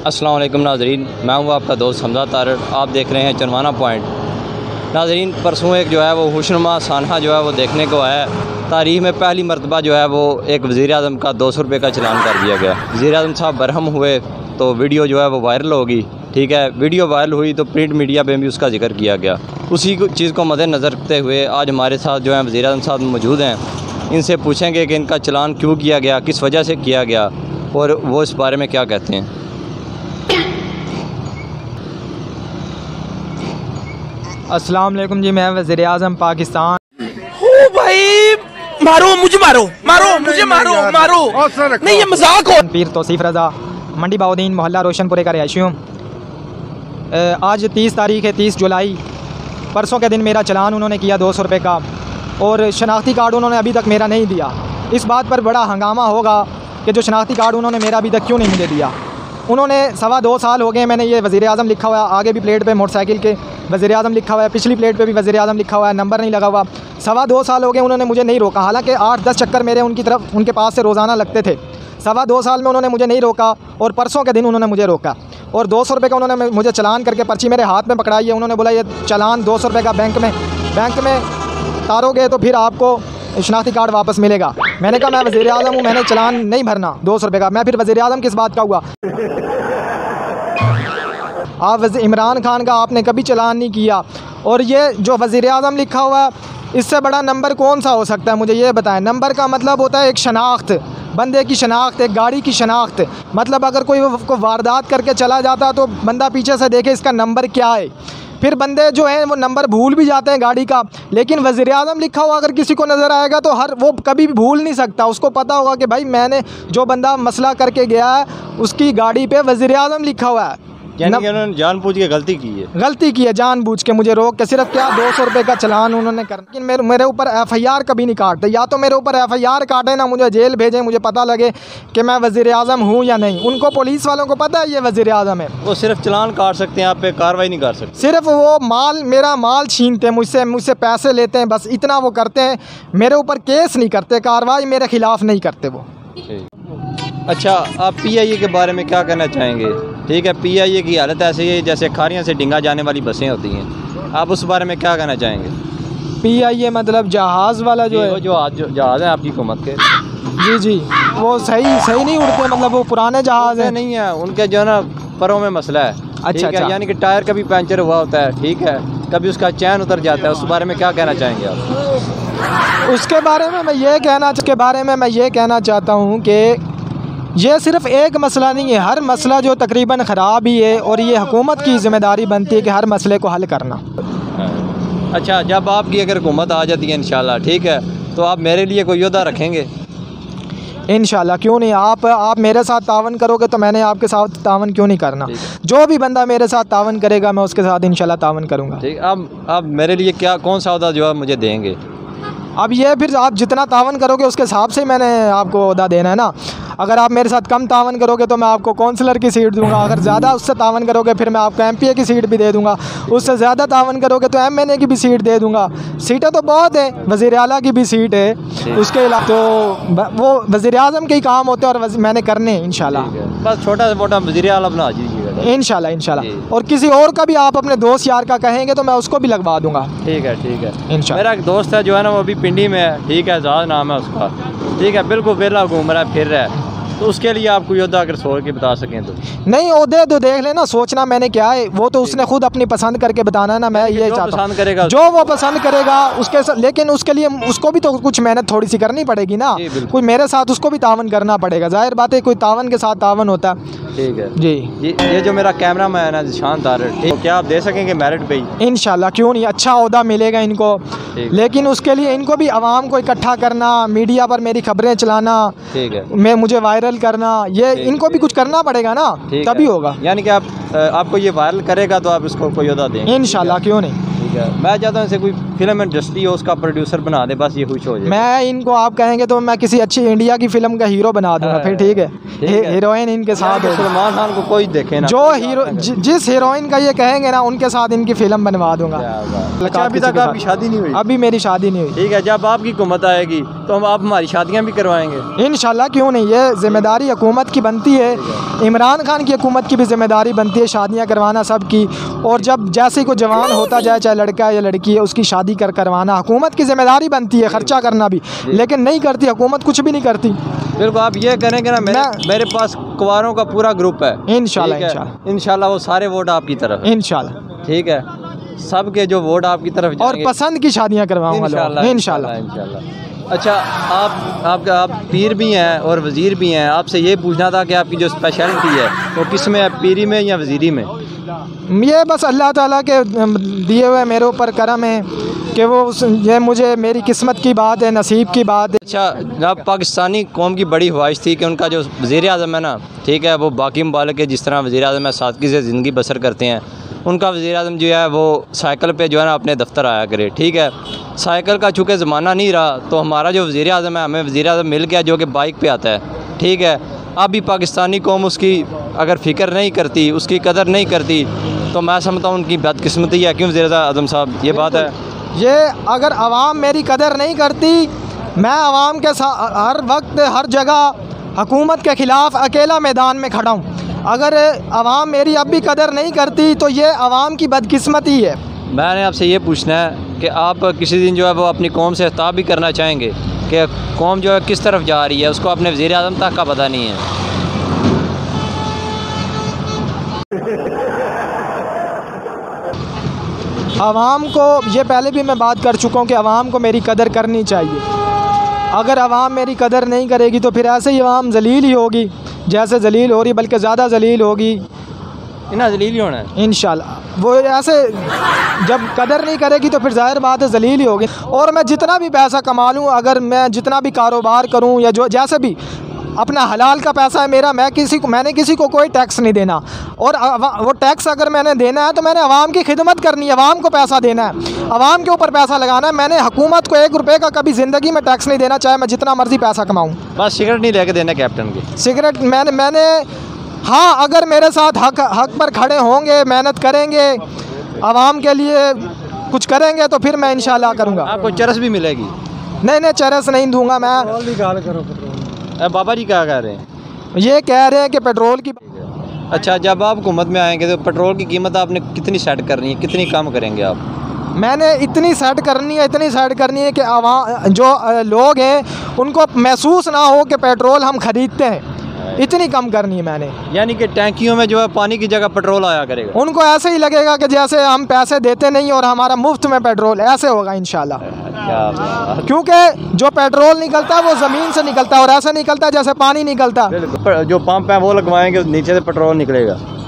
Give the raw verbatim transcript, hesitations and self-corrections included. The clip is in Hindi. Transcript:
अस्सलाम वालेकुम नाज़रीन, मैं हूँ आपका दोस्त हमजा तारड़। आप देख रहे हैं चनवाना पॉइंट। नाज़रीन, परसों एक जो है वो खुशनुमा सानहा जो है वो देखने को आया। तारीख़ में पहली मरतबा जो है वो एक वज़ीर-ए-आज़म का दो सौ रुपये का चलान कर दिया गया। वज़ीर-ए-आज़म साहब बरहम हुए तो वीडियो जो है वो वायरल होगी। ठीक है, वीडियो वायरल हुई तो प्रिंट मीडिया पे भी उसका जिक्र किया गया। उसी चीज़ को मद्देनज़र रखते हुए आज हमारे साथ जो है वज़ीर-ए-आज़म साहब मौजूद हैं। इनसे पूछेंगे कि इनका चलान क्यों किया गया, किस वजह से किया गया और वो इस बारे में क्या कहते हैं। अस्सलाम वालेकुम जी, मैं वज़ीर-ए-आज़म पाकिस्तान। ओ भाई, मारो मुझे, मारो मारो मुझे, मारो मारो, नहीं ये मजाक हो। पीर तौसीफ़ रज़ा, मंडी बाउद्दीन, मोहल्ला रोशनपुरे का रिहायशी हूँ। आज तीस तारीख़ है, तीस जुलाई। परसों के दिन मेरा चलान उन्होंने किया दो सौ रुपये का और शनाख्ती कार्ड उन्होंने अभी तक मेरा नहीं दिया। इस बात पर बड़ा हंगामा होगा कि जो शनाख्ती कार्ड उन्होंने मेरा अभी तक क्यों नहीं मुझे दिया। उन्होंने सवा दो साल हो गए, मैंने ये वज़ीर-ए-आज़म लिखा हुआ है, आगे भी प्लेट पे मोटरसाइकिल के वज़ीर-ए-आज़म लिखा हुआ है, पिछली प्लेट पे भी वज़ीर-ए-आज़म लिखा हुआ है, नंबर नहीं लगा हुआ। सवा दो साल हो गए उन्होंने मुझे नहीं रोका, हालांकि आठ दस चक्कर मेरे उनकी तरफ उनके पास से रोज़ाना लगते थे। सवा दो साल में उन्होंने मुझे नहीं रोका और परसों के दिन उन्होंने मुझे रोका और दो सौ रुपये का उन्होंने मुझे चलान करके पर्ची मेरे हाथ में पकड़ाई है। उन्होंने बोला ये चलान दो सौ रुपये का बैंक में बैंक में तारोगे तो फिर आपको शनाख्ती कार्ड वापस मिलेगा। मैंने कहा मैं वज़ीर-ए-आज़म हूँ, मैंने चलान नहीं भरना दो सौ रुपये का, मैं फिर वज़ीर-ए-आज़म किस बात का हुआ। आप इमरान खान का आपने कभी चलान नहीं किया और ये जो वज़ीर-ए-आज़म लिखा हुआ है इससे बड़ा नंबर कौन सा हो सकता है, मुझे ये बताएं। नंबर का मतलब होता है एक शनाख्त, बंदे की शनाख्त, एक गाड़ी की शनाख्त। मतलब अगर कोई को वारदात करके चला जाता तो बंदा पीछे से देखे इसका नंबर क्या है। फिर बंदे जो हैं वो नंबर भूल भी जाते हैं गाड़ी का, लेकिन वज़ीर-ए-आज़म लिखा हुआ अगर किसी को नज़र आएगा तो हर वो कभी भी भूल नहीं सकता। उसको पता होगा कि भाई मैंने जो बंदा मसला करके गया है उसकी गाड़ी पे वज़ीर-ए-आज़म लिखा हुआ है। यानी कि उन्होंने जानबूझ के गलती की है गलती की है जानबूझ के मुझे रोक के सिर्फ क्या दो सौ रुपये का चलान उन्होंने कर, लेकिन मेरे मेरे ऊपर एफ आई आर कभी नहीं काटते। या तो मेरे ऊपर एफ आई आर काटे ना मुझे जेल भेजें, मुझे पता लगे कि मैं वज़ीर-ए-आज़म हूँ या नहीं। उनको पुलिस वालों को पता है ये वज़ीर-ए-आज़म है, वो सिर्फ चलान काट सकते हैं, आप पे कार्रवाई नहीं कर सकते। सिर्फ वो माल मेरा माल छीनते हैं मुझसे, मुझसे पैसे लेते हैं, बस इतना वो करते हैं। मेरे ऊपर केस नहीं करते, कार्रवाई मेरे खिलाफ़ नहीं करते वो। अच्छा, आप पी आई ए के बारे में क्या कहना चाहेंगे। ठीक है, पी आई ए की हालत ऐसी है जैसे खारियाँ से डिंगा जाने वाली बसें होती हैं, आप उस बारे में क्या कहना चाहेंगे। पी आई ए मतलब जहाज़ वाला जो है, जो जहाज़ है आपकी हुकूमत के, जी जी वो सही सही नहीं उड़ते, मतलब वो पुराने जहाज़ हैं नहीं है, उनके जो है ना परों में मसला है। अच्छा अच्छा, यानी कि टायर कभी पंचर हुआ होता है, ठीक है, कभी उसका चैन उतर जाता है, उस बारे में क्या कहना चाहेंगे आप। उसके बारे में मैं ये कहना उसके बारे में मैं ये कहना चाहता हूँ कि ये सिर्फ़ एक मसला नहीं है, हर मसला जो तकरीबन ख़राब ही है और ये हुकूमत की ज़िम्मेदारी बनती है कि हर मसले को हल करना। अच्छा, जब आपकी अगर हुकूमत आ जाती है इंशाल्लाह, ठीक है, तो आप मेरे लिए कोई योद्धा रखेंगे। इंशाल्लाह, क्यों नहीं। आप आप मेरे साथ तावन करोगे तो मैंने आपके साथ तावन क्यों नहीं करना। जो भी बंदा मेरे साथ तावन करेगा मैं उसके साथ इंशाल्लाह तावन करूँगा। ठीक, अब आप मेरे लिए क्या कौन सा ओहदा जो है मुझे देंगे। अब ये फिर आप जितना तावन करोगे उसके हिसाब से मैंने आपको ओहदा देना है ना। अगर आप मेरे साथ कम तावन करोगे तो मैं आपको कौंसलर की सीट दूंगा, अगर ज़्यादा उससे तावन करोगे फिर मैं आपको एम पी ए की सीट भी दे दूंगा, उससे ज़्यादा तावन करोगे तो एम एन ए की भी सीट दे दूंगा। सीटें तो बहुत हैं, वज़ीर आला की भी सीट है, उसके अलावा तो वो वज़ीर-ए-आज़म के ही काम होते हैं और मैंने करने हैं इंशाल्लाह। बस छोटा सा मोटा वज़ीर आला बना दीजिएगा इंशाल्लाह इंशाल्लाह। और किसी और का भी आप अपने दोस्त यार का कहेंगे तो मैं उसको भी लगवा दूंगा। ठीक है ठीक है इंशाल्लाह। मेरा एक दोस्त है जो है ना वो अभी पिंडी में है, ठीक है, एजाज नाम है उसका, ठीक है, बिल्कुल वेला घूम रहा है फिर रहा है, तो उसके लिए आप कोई योद्धा अगर सोच के बता सकें तो। नहीं ओहदे तो देख लेना, सोचना मैंने क्या है, वो तो उसने खुद अपनी पसंद करके बताना है ना। मैं ये चाहता हूँ करेगा जो वो पसंद करेगा उसके साथ, लेकिन उसके लिए उसको भी तो कुछ मेहनत थोड़ी सी करनी पड़ेगी ना। कोई मेरे साथ उसको भी तावन करना पड़ेगा, जाहिर बात है कोई तावन के साथ तावन होता है। ठीक है जी। ये, ये जो मेरा कैमरा मैन है ना जिशान तारड़, तो क्या आप दे सकेंगे मेरिट पे ही। इंशाल्लाह, क्यों नहीं, अच्छा ओहदा मिलेगा इनको, लेकिन उसके लिए इनको भी आवाम को इकट्ठा करना, मीडिया पर मेरी खबरें चलाना, ठीक है, मैं मुझे वायरल करना, ये इनको भी कुछ करना पड़ेगा ना, तभी होगा। यानी कि आप आपको ये वायरल करेगा तो आप इसको कोई योद्धा देंगे इंशाल्लाह, क्यों नहीं। ठीक है, मैं चाहता हूँ इसे कोई फिल्म इंडस्ट्री हो उसका प्रोड्यूसर बना दे, बस ये खुश हो जाए। मैं इनको आप कहेंगे तो मैं किसी अच्छी इंडिया की फिल्म का हीरो बना दूंगा फिर, ठीक है, हीरोइन इनके साथ हो। सलमान खान को कोई देखे ना, जो हीरो जिस हीरोइन का ये कहेंगे ना उनके साथ इनकी फिल्म बनवा दूंगा। अच्छा, अभी तक आपकी शादी नहीं हुई? अभी मेरी शादी नहीं हुई। ठीक है, जब आपकी हुकूमत आएगी तो हम आप हमारी शादियाँ भी करवाएंगे इंशाल्लाह, क्यों नहीं। ये ज़िम्मेदारी हुकूमत की बनती है, इमरान खान की हुकूमत की भी ज़िम्मेदारी बनती है शादियाँ करवाना सबकी। और जब जैसे को जवान होता जाए, चाहे लड़का है या लड़की है, उसकी शादी कर करवाना हुकूमत की ज़िम्मेदारी बनती है, ख़र्चा करना भी। लेकिन नहीं करती हुकूमत, कुछ भी नहीं करती। बिल्कुल, आप ये करेंगे ना, मेरे मेरे पास कुंवारों का पूरा ग्रुप है। इंशाल्लाह इंशाल्लाह इंशाल्लाह वो सारे वोट आपकी तरफ, इंशाल्लाह। ठीक है, सबके जो वोट आपकी तरफ और पसंद की शादियाँ करवाऊंगा इंशाल्लाह इंशाल्लाह इंशाल्लाह। अच्छा, आप आपका आप पीर भी हैं और वज़ीर भी हैं, आपसे ये पूछना था कि आपकी जो स्पेशलिटी है वो किस में है, पीरी में या वज़ीरी में? ये बस अल्लाह ताला के दिए हुए मेरे ऊपर करम है कि वो ये मुझे, मेरी किस्मत की बात है, नसीब की बात है। अच्छा जनाब, पाकिस्तानी कौम की बड़ी ख्वाहिश थी कि उनका जो वज़ीर आज़म है ना, ठीक है, वो बाकी ममालिक के जिस तरह वज़ीर आज़म है सादगी से ज़िंदगी बसर करते हैं, उनका वज़ीर आज़म जो है वो साइकिल पे जो है ना अपने दफ्तर आया करे। ठीक है, साइकिल का चूँकि ज़माना नहीं रहा, तो हमारा जो वज़ीर आज़म है, हमें वज़ीर आज़म मिल गया जो कि बाइक पे आता है। ठीक है, अब भी पाकिस्तानी कौम उसकी अगर फ़िक्र नहीं करती, उसकी कदर नहीं करती, तो मैं समझता हूँ उनकी बदकिस्मती है। क्यों वज़ीर आज़म साहब, ये बात है। ये अगर आवाम मेरी कदर नहीं करती, मैं आवाम के साथ हर वक्त हर जगह हुकूमत के ख़िलाफ़ अकेला मैदान में खड़ा हूँ। अगर आवाम मेरी अब भी कदर नहीं करती तो ये आवाम की बदकिस्मती है। मैंने आपसे ये पूछना है कि आप किसी दिन जो है वो अपनी कौम से खिताब भी करना चाहेंगे कि कौम जो है किस तरफ जा रही है, उसको अपने वज़ीर आज़म तक का पता नहीं है। आवाम को, ये पहले भी मैं बात कर चुका हूँ कि आवाम को मेरी कदर करनी चाहिए। अगर आवाम मेरी कदर नहीं करेगी तो फिर ऐसे ही आवाम जलील ही होगी, जैसे जलील हो रही, बल्कि ज़्यादा जलील होगी। इन्हें जलील ही होना है इंशाल्लाह। वो ऐसे जब कदर नहीं करेगी तो फिर ज़ाहिर बात है जलील ही होगी। और मैं जितना भी पैसा कमा लूँ, अगर मैं जितना भी कारोबार करूँ या जो जैसे भी, अपना हलाल का पैसा है मेरा, मैं किसी को मैंने किसी को कोई टैक्स नहीं देना। और वो टैक्स अगर मैंने देना है तो मैंने आवाम की खिदमत करनी है, आवाम को पैसा देना है, आवाम के ऊपर पैसा लगाना है। मैंने हुकूमत को एक रुपये का कभी ज़िंदगी में टैक्स नहीं देना, चाहे मैं जितना मर्ज़ी पैसा कमाऊँ। बस सिगरेट नहीं लेके देना कैप्टन की। सिगरेट मैंने मैंने हाँ, अगर मेरे साथ हक हक पर खड़े होंगे, मेहनत करेंगे, आवाम के लिए कुछ करेंगे, तो फिर मैं इंशाल्लाह करूँगा। आपको चरस भी मिलेगी? नहीं नहीं, चरस नहीं दूंगा मैं। बाबा जी क्या कह रहे हैं? ये कह रहे हैं कि पेट्रोल की। अच्छा, जब आप हुकूमत में आएंगे तो पेट्रोल की कीमत आपने कितनी सेट करनी है, कितनी कम करेंगे आप? मैंने इतनी सेट करनी है, इतनी सेट करनी है कि आवाम जो लोग हैं उनको महसूस ना हो कि पेट्रोल हम ख़रीदते हैं, इतनी कम करनी है मैंने। यानी कि टैंकियों में जो है पानी की जगह पेट्रोल आया करेगा। उनको ऐसे ही लगेगा कि जैसे हम पैसे देते नहीं और हमारा मुफ्त में पेट्रोल, ऐसे होगा इंशाल्लाह। क्या? क्योंकि जो पेट्रोल निकलता है वो ज़मीन से निकलता है और ऐसा निकलता है जैसे पानी निकलता है। जो पंप है वो लगवाएंगे, नीचे से पेट्रोल निकलेगा।